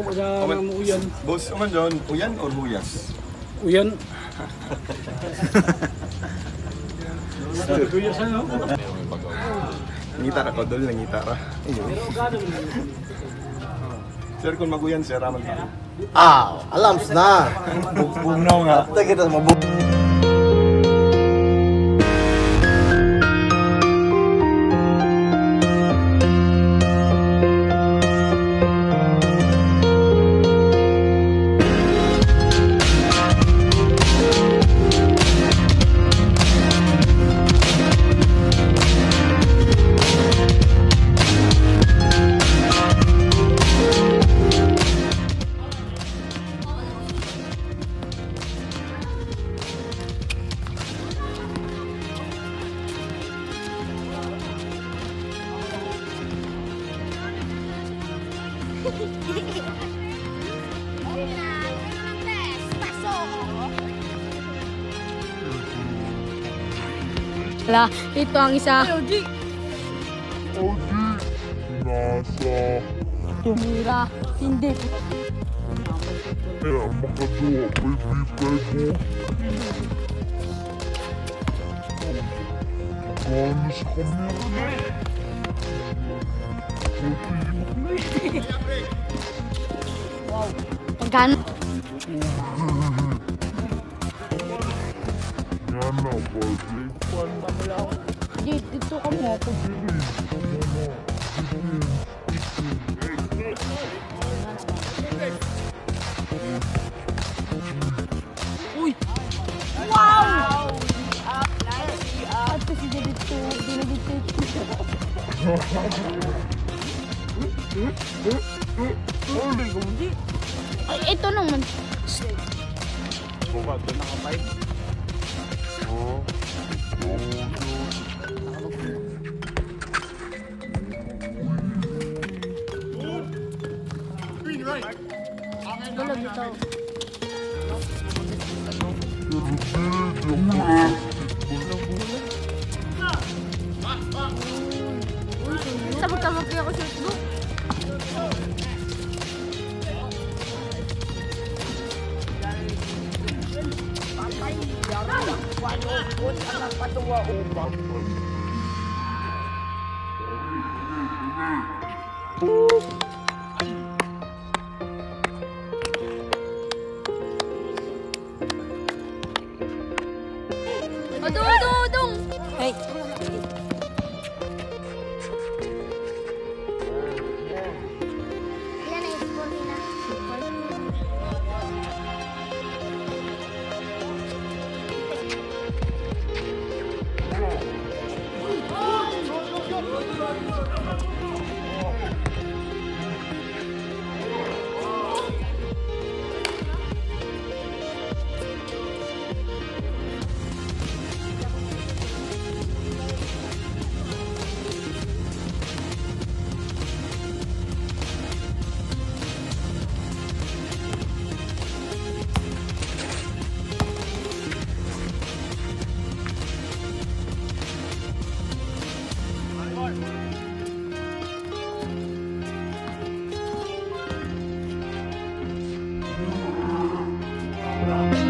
uyan. Boss, man John, uyan or huyas? Uyan. Uyas ano? Ngita ra ko, dol na ngita ra. Sir, kung maguyan, sir, raman ka. Alams na. Bugnaw nga. Ito kita mabuk. Wala, ito ang isa. Nasa Tumira. Hindi. kaya makagawa may bipego. Gana sa kamera. Pagkan. Yan na, Barbie. Dito kami ako. Uy! Wow! Ito si dito. Ay, ito naman. Buka, doon nakapay. Bulag ito. Sabot-sabot niya ako sa Facebook. Odong! Hey! Ilan na i-score nila? Bye.